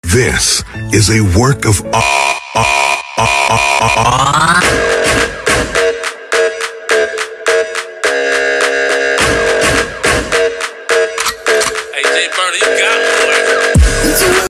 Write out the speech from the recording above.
This is a work of Hey, J. Burner, you got me.